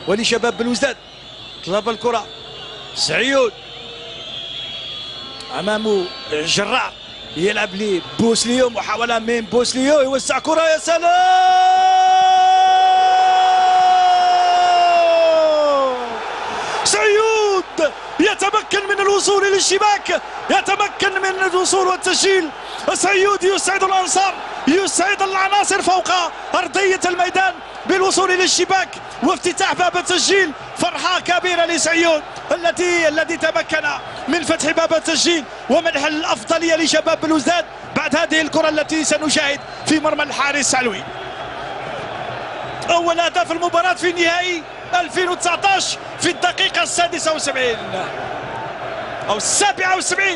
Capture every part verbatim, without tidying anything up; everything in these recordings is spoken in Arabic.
ولشباب بلوزداد. طلب الكرة سعيود امامه جراح يلعب لي بوسليو، محاولة من بوسليو يوسع كرة، يا سلام! سعيود يتمكن من الوصول الى الشباك، يتمكن من الوصول والتسجيل. سعيود يسعد الانصار، يسعد العناصر فوق ارضية الميدان بالوصول الى الشباك وافتتاح باب التسجيل. فرحة كبيرة لسعيود الذي الذي تمكن من فتح باب التسجيل ومنح الافضلية لشباب بلوزداد بعد هذه الكرة التي سنشاهد في مرمى الحارس علوي. اول اهداف المباراة في نهائي ألفين وتسعة عشر في الدقيقة السادسة والسبعين او السابعة والسبعين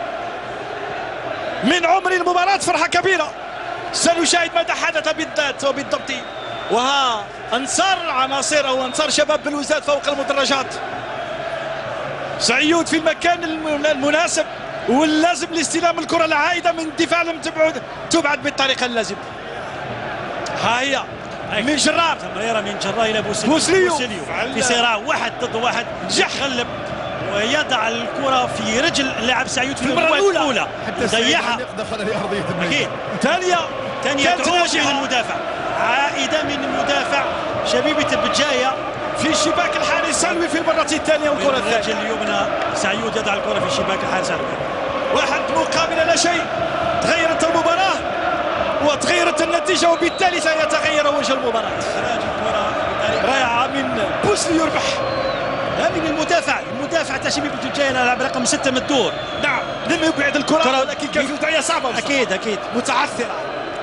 من عمر المباراة. فرحة كبيرة، سنشاهد ماذا حدث بالذات وبالضبط. وها انصار عناصر او انصار شباب بلوزداد فوق المدرجات. سعيود في المكان المناسب واللازم لاستلام الكرة العائدة من الدفاع لم تبعد تبعد بالطريقة اللازمة. ها هي من جرار، تمريرة من جرار الى بوسليو, بوسليو. بوسليو. في صراع واحد ضد واحد يغلب ويضع الكرة في رجل اللاعب سعيود في المرة الأولى ضيعها دخل لأرضية أكيد. ثانية ثانية تعود من المدافع، عائدة من المدافع شبيبة البجاية في شباك الحارس علوي في المرة الثانية والكرة الثانية. الرجل اليمنى سعيود يضع الكرة في شباك الحارس علوي. واحد مقابل لا شيء. تغيرت المباراة وتغيرت النتيجة وبالتالي سيتغير وجه المباراة. إخراج الكرة رائعة من بوسلي يربح. من المدافع المدافع تاع شبيبة البجاية لاعب رقم ستة من الدور. نعم لم يبعد الكرة ولكن كان في وضعية صعبة. أكيد أكيد متعثرة.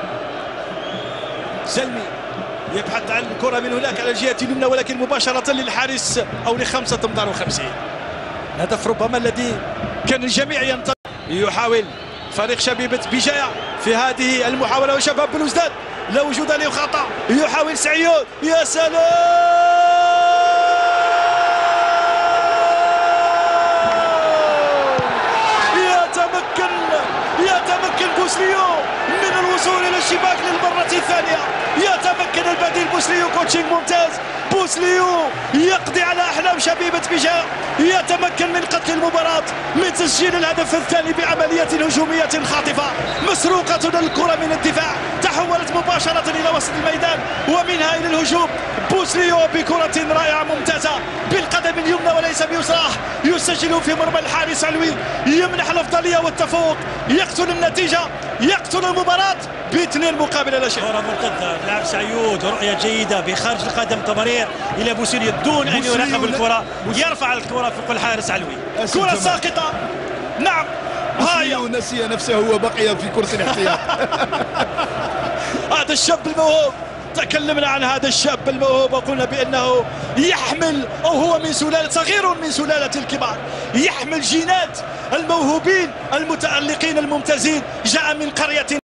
سلمي يبحث عن الكرة من هناك على الجهة اليمنى ولكن مباشرة للحارس أو لخمسة ثمانية وخمسين. الهدف ربما الذي كان الجميع ينتظر. يحاول فريق شبيبة بجاية في هذه المحاولة وشباب بلوزداد لا وجود له خطأ. يحاول سعيود، يا سلام! يتمكن يتمكن بوسليو من الوصول الى الشباك للمرة الثانية. يتمكن البديل بوسليو، كوتشينج ممتاز. بوسليو يقضي على احلام شبيبة بجاية، يتمكن من قتل المباراة، من تسجيل الهدف الثاني بعملية هجومية خاطفة. مسروقة الكرة من الدفاع تحولت مباشرة الى وسط الميدان ومنها الى الهجوم. بوسليو بكرة رائعة ممتازة بالقدم اليمنى وليس بيسراه، يسجل في مرمى الحارس علوي، يمنح الافضلية والتفوق، يقتل النتيجة، يقتل المباراة باثنين مقابل لا شيء. كرة مرتدة لاعب سعيود، رؤية جيدة بخارج القدم، تمرير إلى بوسليو دون أن يراقب الكرة، يرفع الكرة فوق الحارس علوي. كرة ساقطة. نعم بوسليو نسي نفسه وبقي في كرسي الاحتياط. هذا الشاب الموهوب، تكلمنا عن هذا الشاب الموهوب وقلنا بأنه يحمل أو هو من سلالة صغير من سلالة الكبار، يحمل جينات الموهوبين المتألقين الممتازين، جاء من قرية